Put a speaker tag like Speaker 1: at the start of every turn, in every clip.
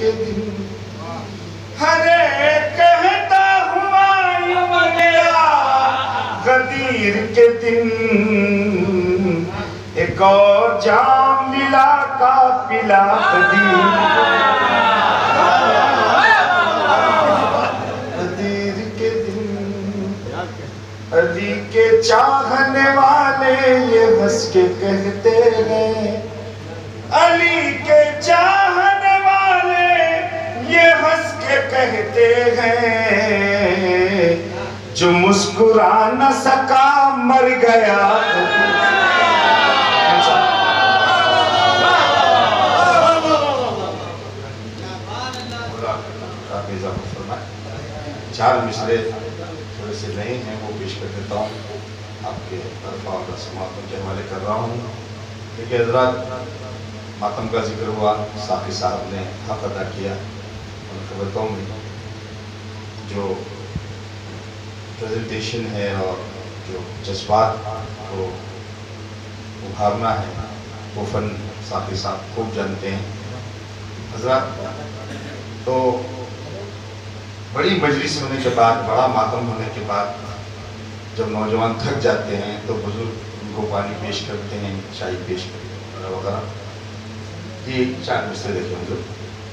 Speaker 1: के दिन, हरे कहता हुआ यूं गया गदीर के दिन, एक और जाम मिला काफिला गदीर के दिन। अली के चाहने वाले ये हंस के कहते हैं, अली के चाहने वाले ये हंस के कहते हैं, जो मुस्कुरा न सका मर गया। चार मिसरे थोड़े से नहीं हैं, वो पेश कर देता हूँ आपके तरफा और समातम के हवाले कर रहा हूँ। देखिए हजरात, मातम का जिक्र हुआ, साफी साहब ने हक अदा किया। उन खबरों में जो प्रेजेंटेशन है और जो जज्बात को उभारना है वो फन साफी साहब खूब जानते हैं। हजरात, तो बड़ी मजलिस होने के बाद, बड़ा मातम होने के बाद जब नौजवान थक जाते हैं तो बुजुर्ग उनको पानी पेश करते हैं, चाय पेश करते हैं वगैरह। ये चार मिसरे देखें हम लोग।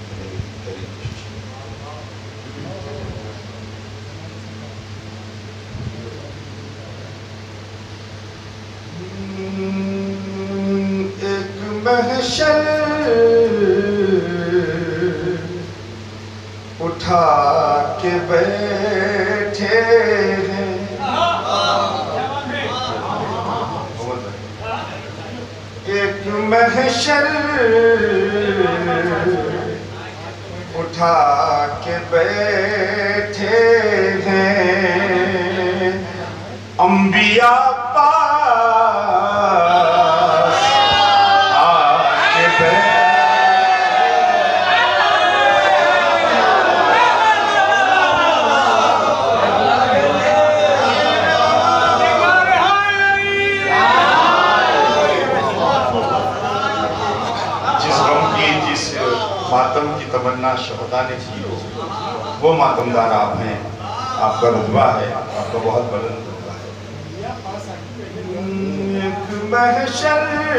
Speaker 1: एक महशर उठा के बैठे हैं, एक महशर उठा के बैठे हैं, अंबिया पास आके बैठे। मातम की तमन्ना शहदा ने की हो, वो मातमदार आप हैं। आपका रुतबा है, आपका बहुत बुलंद रुतबा है। एक महशर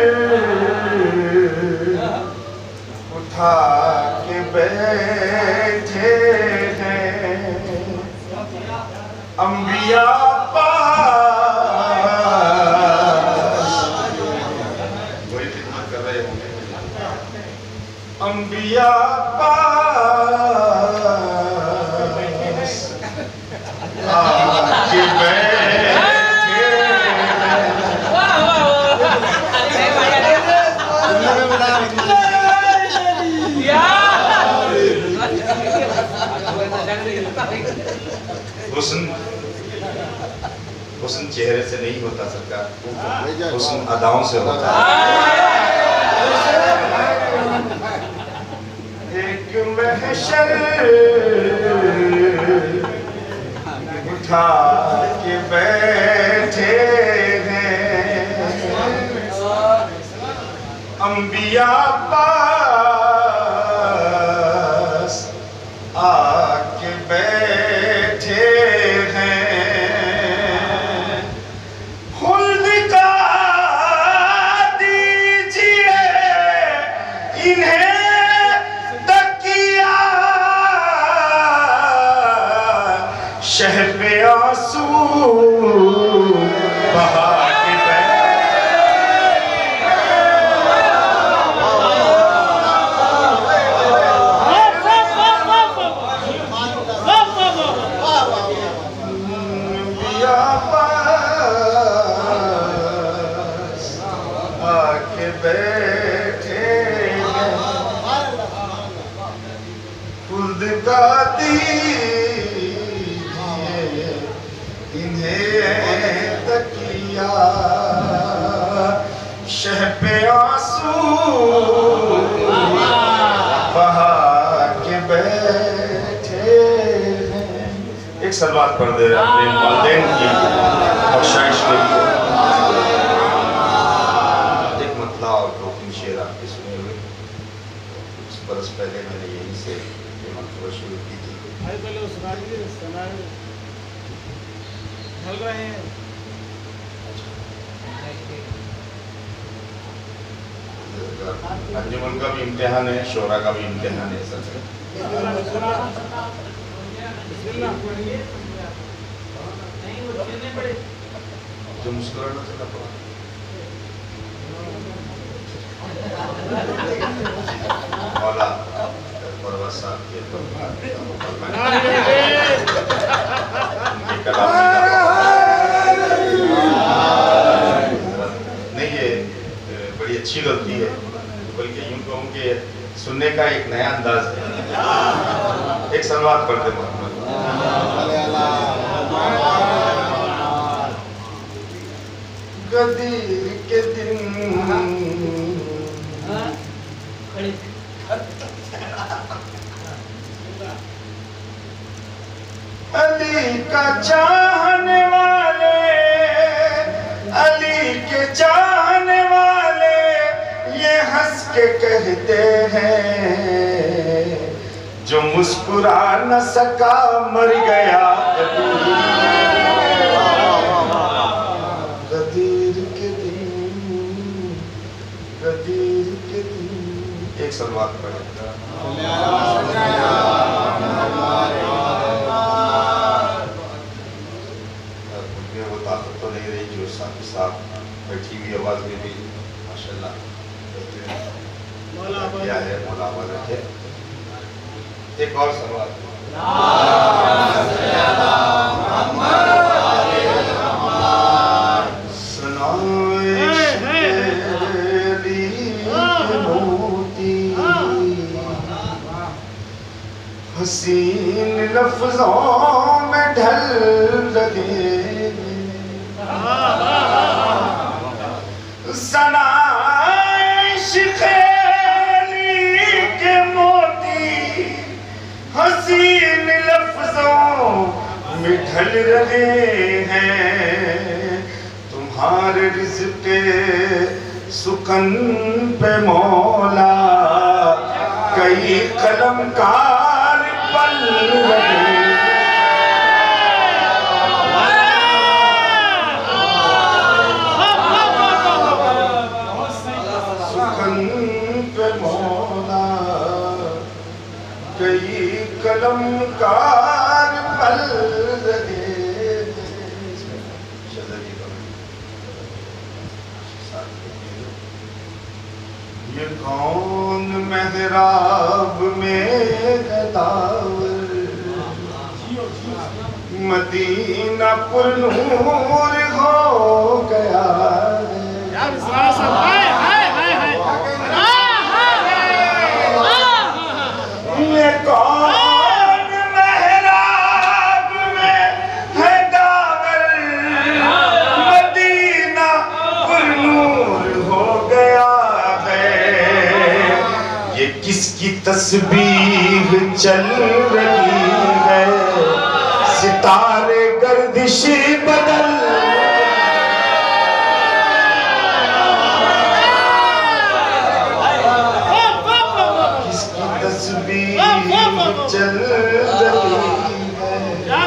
Speaker 1: उठा के बैठे हैं, अंबिया पास वही खिदमत कर रहे होंगे। अंबिया पास आके बैठे हुस्न चेहरे से नहीं होता सरकार, हुस्न अदाओं से होता है। एक महशर उठा के बैठे हैं, अंबिया पास आके बैठे हैं, खुल्द का दीजिए इन्हें शह पे आंसू बहा के अंबिया पास आके बैठे हैं, खुद का तकिया शह पे आंसू बहा के बैठे हैं। एक सलवात पढ़ दे रहे अपने वालिदैन की बख्शाइश के लिए। एक मतला और दो तीन शेर आपके सुने हुए। कुछ बरस पहले मैंने ये वहीं से ये मंत्र शुरू की थी।
Speaker 2: पहले उस ढल रहे हैं।
Speaker 1: अंजुमन का भी इम्तिहान है, शोरा का भी इम्तिहान है सर। जो मुस्कुराना चला पड़ा मौला परवा साहब के नहीं, ये बड़ी अच्छी गलती है, बल्कि यूं कहूँ कि सुनने का एक नया अंदाज है। एक सलवात पढ़ते मोहम्मद। गदीर के दिन अली का चाहने वाले, अली के चाहने वाले ये हंस के कहते हैं, जो मुस्कुरा न सका मर गया। गदीर के दिन, गदीर के दिन। एक सलवात पढ़े। वो ताकत तो नहीं रही जो साथ बैठी हुई आवाज में भी माशाल्लाह किया है। मौला रखे। एक और सवाल हसीन लफ्जों में ढल रहे के मोती, हसीन लफ्जों में ढल रहे हैं। तुम्हारे रिज़्क़ सुकन पे मौला कई कलमकार पल रहे। कई कलमकार पल रहे। ये कौन मेहराब में गदावर, मदीना पुरनूर हो गया। ये कौन मेहराब में है दावर, मदीना पुरनूर हो गया है। ये किसकी तस्बीह चल रही है, सितारे गर्दिश बदल। चल रही है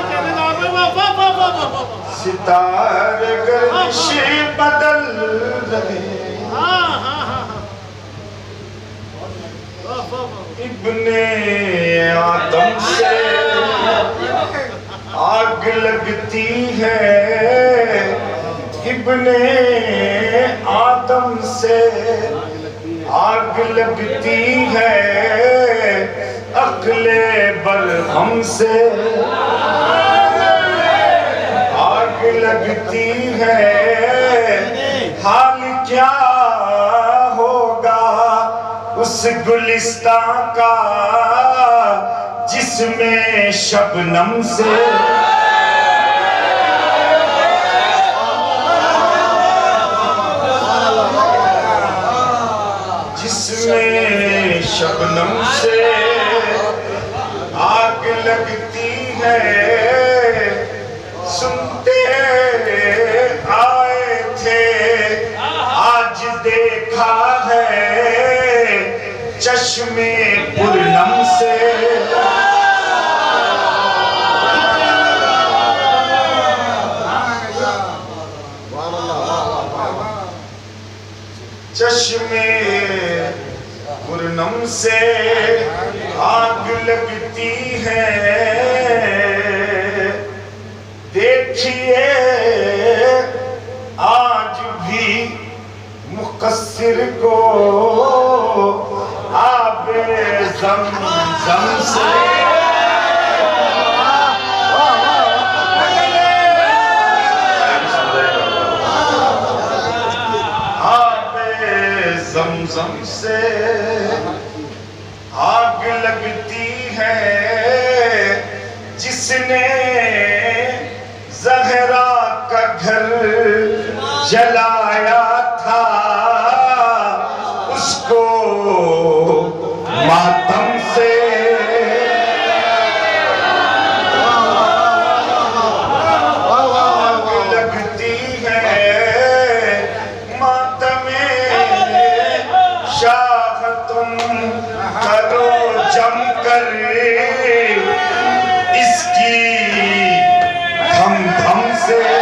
Speaker 1: सितारे गर्दिश बदल रहे। इब्ने आदम से आग लगती है, इब्ने आदम से आग लगती है, अक्ले बरहम से आग लगती है। हाल क्या होगा उस गुलिस्तां का जिसमें शबनम से, जिसमें शबनम से आग लगती है। सुनते आए थे आज देखा है चश्मे पूर्णम से। जमजम से ज़मज़म से आग लगती है जिसने ज़हरा का घर जलाया था, उसको मातम से आग लगती है, मातमे शाह तुम करो जमकर इसकी धम धम से।